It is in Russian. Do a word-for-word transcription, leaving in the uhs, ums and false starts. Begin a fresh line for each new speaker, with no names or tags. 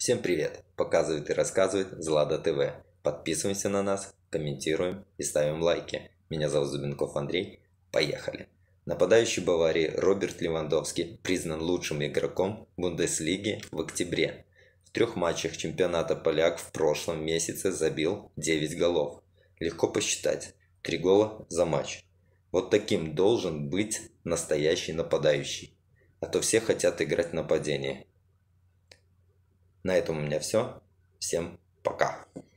Всем привет! Показывает и рассказывает Злата ТВ. Подписываемся на нас, комментируем и ставим лайки. Меня зовут Зубенков Андрей. Поехали! Нападающий Баварии Роберт Левандовский признан лучшим игроком Бундеслиги в октябре. В трех матчах чемпионата поляк в прошлом месяце забил девять голов. Легко посчитать. три гола за матч. Вот таким должен быть настоящий нападающий. А то все хотят играть в нападение. На этом у меня все. Всем пока.